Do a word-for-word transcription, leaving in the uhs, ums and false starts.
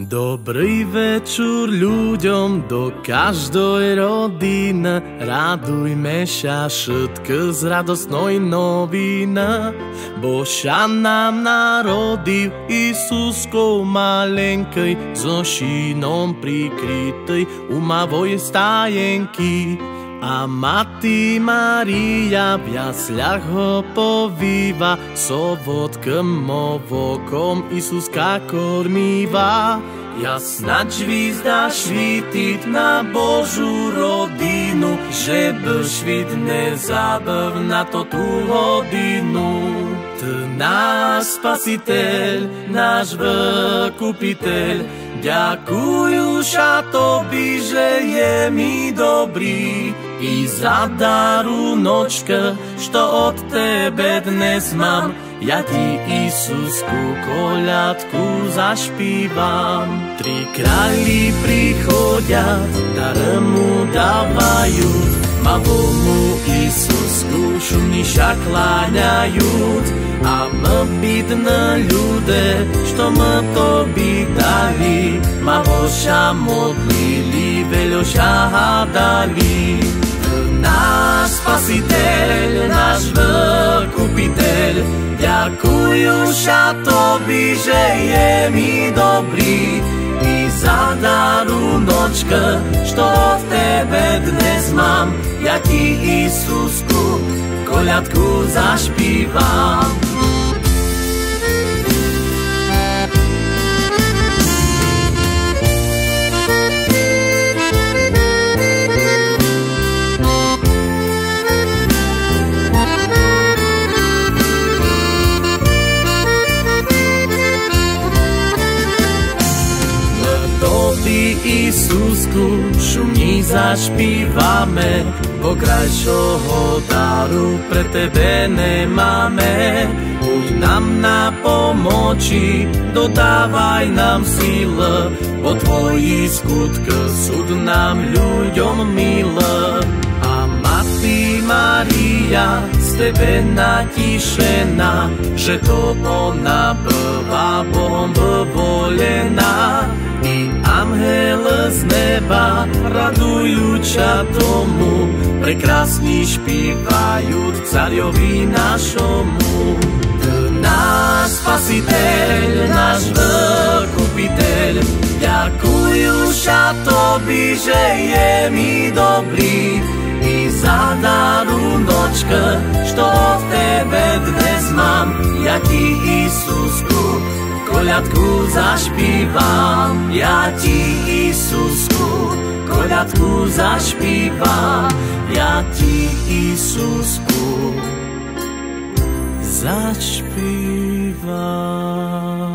Dobrý večer ľuďom do každej rodiny, radujme sa všetky z radostnej noviny. Boža nám narodil Isusko malenkej, so šínom prikrytej umavoj stajenky. A Mati Maria v jasľach ho povýva, so vodkom ovokom Isuska kormíva. Jasná hvizda švítiť na Božú rodinu, že by švitne zábav na to tú hodinu. Ty náš spasiteľ, náš vykupiteľ, ďakujú sa Tobi, že je mi dobrý. I za darunočka, što od tebe dnes mám, ja ti Isusku koľadku zašpívam. Tri králi prichodia, dar mu dávajú, malomu Isusku šumni sa kláňajú. A my bidné ľude, što my Tobi dali, malo sa modlili, veľo sa hádali. Náš spasiteľ, náš vykupiteľ, ďakujú sa Tobi, že je mi dobrý. I za darunočka, što od tebe dnes mám, ja ti Isusku koľadku zašpívam. Isusku šumni zašpívame, bo krajšieho daru pre tebe nemáme. Buď nám na pomoci, dodávaj nám síl, bo tvoji skutky súd nám ľuďom milé. A Mati Maria z tebe natišená, že to ona býva Bohom vyvolená. I anhel z neba radujúča tomu, prekrásni špívajú carjovi našomu. Ty náš spasiteľ, náš vykupiteľ, ďakujú sa Tobi, že je mi dobrý. I za darunočka, što od tebe dnes mám, ja ti Isusku koľadku zašpívam. Ja ti Isusku koľadku zašpívam. Ja ti Isusku zašpívam.